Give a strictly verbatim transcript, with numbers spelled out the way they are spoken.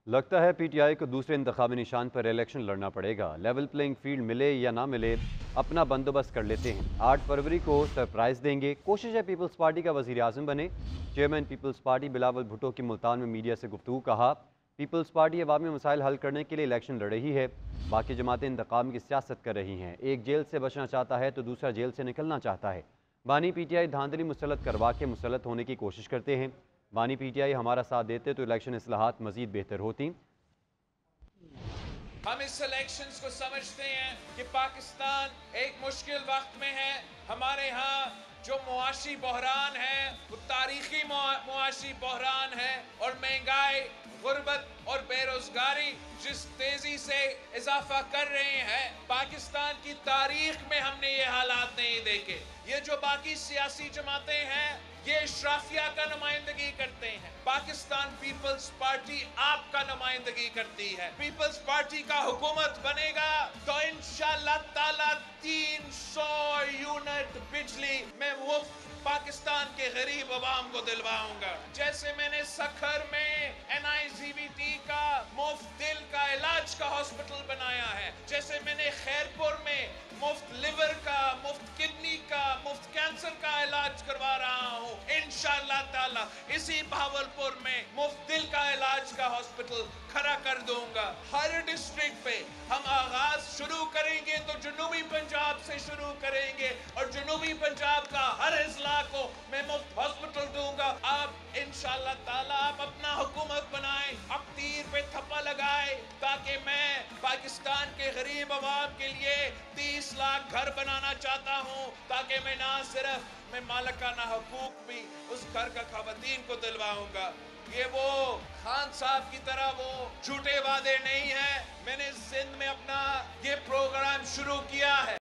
لگتا ہے P T I کو دوسرے انتخابی نشان پر الیکشن لڑنا پڑے گا۔ لیول پلینگ فیلڈ ملے یا نہ ملے، اپنا بندوبست کر لیتے ہیں۔ آٹھ فروری کو سرپرائز دیں گے۔ کوشش ہے پیپلز پارٹی کا وزیر اعظم بنے۔ Chairman peoples party Bilawal Bhutto کی ملتان میں میڈیا سے گفتگو، کہا پیپلز پارٹی عوامی مسائل حل کرنے کے لیے الیکشن لڑ رہی ہے، باقی جماعتیں انتقام کی سیاست کر رہی ہیں۔ ایک جیل سے بچنا چاہتا ہے تو دوسرا جیل سے نکلنا چاہتا ہے۔ بانی پی ٹی آئی دھاندلی مسلط کروا کے مسلط ہونے کی کوشش کرتے ہیں۔ بانی پی ٹی آئی ہمارا ساتھ دیتے تو الیکشن اصلاحات مزید بہتر ہوتی۔ ہم اس الیکشنز کو سمجھتے ہیں کہ پاکستان ایک مشکل وقت میں ہے۔ ہمارے ہاں جو معاشی بحران ہے وہ تاریخی معاشی بحران ہے، اور مہنگائی، غربت اور بے روزگاری جس تیزی سے اضافہ کر رہے ہیں، پاکستان کی تاریخ میں ہم نے یہ حالات نہیں دیکھے۔ یہ جو باقی سیاسی جماعتیں ہیں یہ اشرافیہ کا نمائندگی کرتے ہیں، پاکستان پیپلز پارٹی آپ کا نمائندگی کرتی ہے۔ پیپلز پارٹی کا حکومت بنے گا تو انشاءاللہ تعالی تین سو یونٹ بجلی میں مفت پاکستان کے غریب عوام کو دلواؤں گا۔ جیسے میں نے سکھر میں N I Z B T کا مفت دل کا علاج کا ہاسپٹل بنایا ہے، جیسے میں نے خیرپور میں مفت لیور کا، مفت کڈنی کا، مفت کینسر کا علاج کروا رہا ہوں، انشاءاللہ تعالی اسی بہاولپور میں مفت دل کا علاج کا ہاسپٹل کھڑا کر دوں گا۔ ہر ڈسٹرکٹ پہ ہم آغاز شروع کریں گے تو جنوبی پنجاب سے شروع کریں گے، اور جنوبی پنجاب کا ہر اضلاع کو میں مفت ہاسپٹل دوں گا۔ آپ انشاءاللہ تعالی آپ اپنا حکومت بنائیں، اب تیر پہ تھپا لگائیں، تاکہ میں پاکستان کے غریب عوام کے لیے تیس لاکھ گھر بنانا چاہتا ہوں، تاکہ میں نہ صرف میں مالکانہ حقوق بھی اس گھر کا خواتین کو دلواؤں گا۔ یہ وہ خان صاحب کی طرح وہ جھوٹے وعدے نہیں ہیں۔ میں نے سندھ میں اپنا یہ پروگرام شروع کیا ہے۔